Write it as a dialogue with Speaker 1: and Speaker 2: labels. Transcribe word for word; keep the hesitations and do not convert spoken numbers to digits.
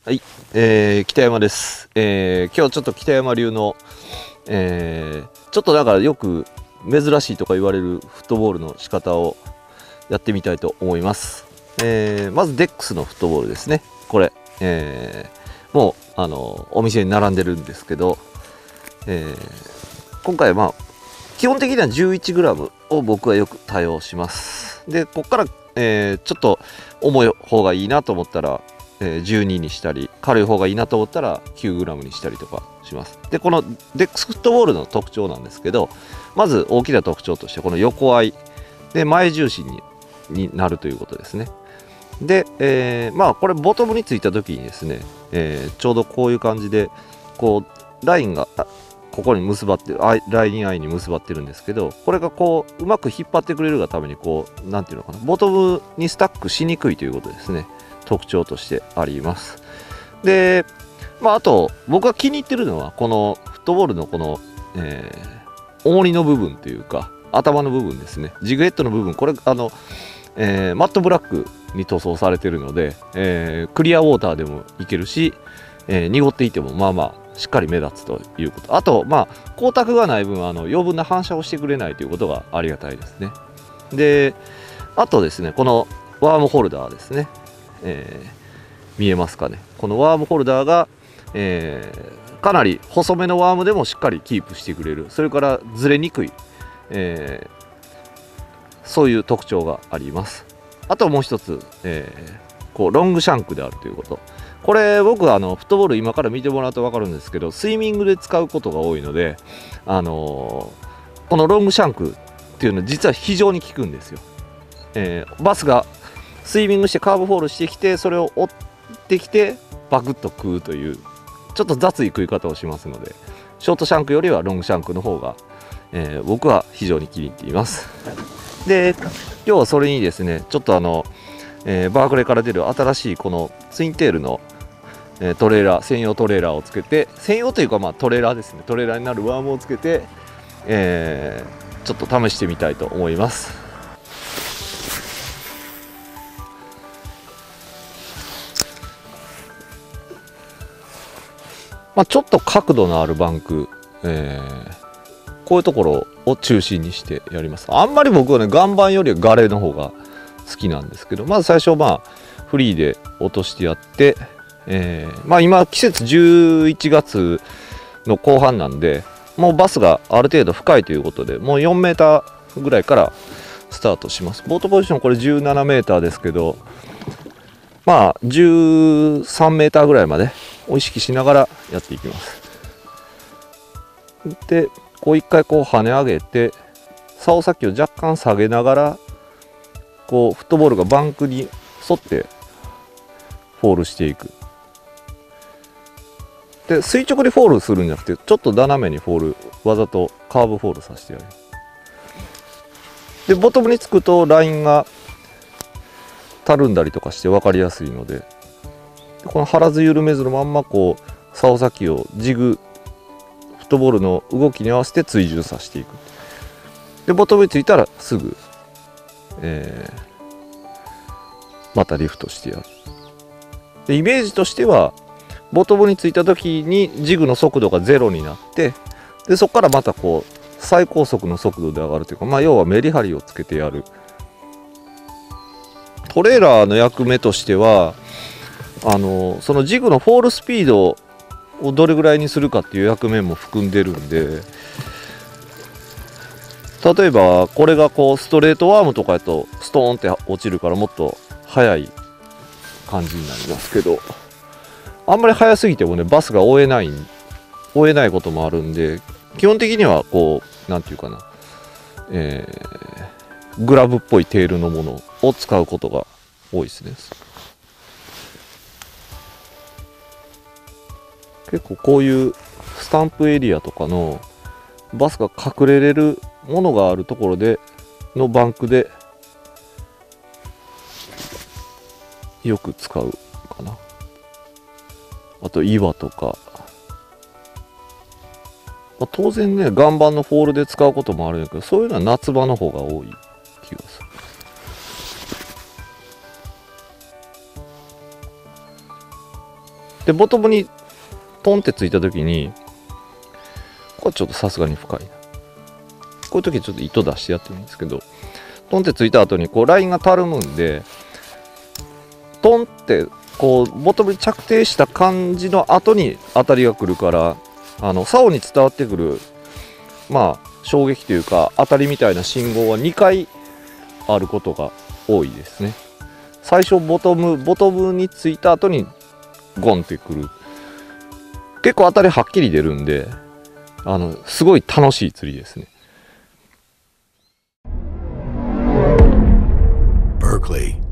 Speaker 1: はい、えー、北山です、えー、今日ちょっと北山流の、えー、ちょっとだからよく珍しいとか言われるフットボールの仕方をやってみたいと思います。えー、まずデックスのフットボールですね。これ、えー、もうあのお店に並んでるんですけど、えー、今回はまあ基本的には じゅういちグラム を僕はよく多用します。でここから、えー、ちょっと重い方がいいなと思ったらじゅうににしたり、軽い方がいいなと思ったら きゅうグラム にしたりとかします。でこのデックスフットボールの特徴なんですけど、まず大きな特徴としてこの横合いで前重心にになるということですね。で、えー、まあこれボトムについた時にですね、えー、ちょうどこういう感じでこうラインがここに結ばってる、ライン合いに結ばってるんですけど、これがこううまく引っ張ってくれるがためにこうなんていうのかな、ボトムにスタックしにくいということですね。特徴としてあります。で、まあ、あと僕が気に入ってるのはこのフットボールのこの、えー、重りの部分というか頭の部分ですね。ジグヘッドの部分、これあの、えー、マットブラックに塗装されてるので、えー、クリアウォーターでもいけるし、えー、濁っていてもまあまあしっかり目立つということ。あとまあ光沢がない分あの余分な反射をしてくれないということがありがたいですね。で、あとですね、このワームホルダーですね。えー、見えますかね。このワームホルダーが、えー、かなり細めのワームでもしっかりキープしてくれる、それからずれにくい、えー、そういう特徴があります。あともう一つ、えー、こうロングシャンクであるということ。これ僕はあのフットボール今から見てもらうと分かるんですけど、スイミングで使うことが多いので、あのー、このロングシャンクっていうのは実は非常に効くんですよ。えー、バスがスイミングしてカーブフォールしてきて、それを追ってきてバクッと食うというちょっと雑い食い方をしますので、ショートシャンクよりはロングシャンクの方が、えー、僕は非常に気に入っています。で今日はそれにですね、ちょっとあの、えー、バークレーから出る新しいこのツインテールの、えー、トレーラー専用トレーラーをつけて、専用というかまあトレーラーですね、トレーラーになるワームをつけて、えー、ちょっと試してみたいと思います。まあ、ちょっと角度のあるバンク、えー、こういうところを中心にしてやります。あんまり僕はね、岩盤よりはガレーの方が好きなんですけど、まず最初まあフリーで落としてやって、えー、まあ今季節じゅういちがつの後半なんで、もうバスがある程度深いということで、もうよんメーターぐらいからスタートします。ボートポジションこれじゅうななメーターですけど、まあじゅうさんメーターぐらいまでを意識しながらやっていきます。でこう一回こう跳ね上げて、竿先を若干下げながらこうフットボールがバンクに沿ってフォールしていく。で垂直にフォールするんじゃなくて、ちょっと斜めにフォール、わざとカーブフォールさせてやる。でボトムにつくとラインがたるんだりとかして分かりやすいので、この張らず緩めずのまんまこう竿先をジグフットボールの動きに合わせて追従させていく。でボトムについたらすぐ、えー、またリフトしてやる。でイメージとしてはボトムについた時にジグの速度がゼロになって、でそこからまたこう最高速の速度で上がるというか、まあ、要はメリハリをつけてやる。トレーラーの役目としてはあのそのジグのフォールスピードをどれぐらいにするかっていう役目も含んでるんで、例えばこれがこうストレートワームとかやとストーンって落ちるからもっと速い感じになりますけど、あんまり速すぎてもねバスが追えない追えないこともあるんで、基本的にはこうなんていうかな、えー、グラブっぽいテールのものを使うことが多いですね。結構こういうスタンプエリアとかのバスが隠れれるものがあるところでのバンクでよく使うかな。あと岩とか、まあ、当然ね岩盤のフォールで使うこともあるんだけど、そういうのは夏場の方が多い気がする。 でボトムにトンってついた時に、これちょっとさすがに深いな。こういう時ちょっと糸出してやってるんですけど、トンってついた後にこうラインがたるむんで、トンってこうボトムに着底した感じの後に当たりが来るから、あの竿に伝わってくるまあ衝撃というか当たりみたいな信号はにかいあることが多いですね。最初ボトムボトムについた後にゴンってくる。結構当たりはっきり出るんで、あのすごい楽しい釣りですね。
Speaker 2: Berkeley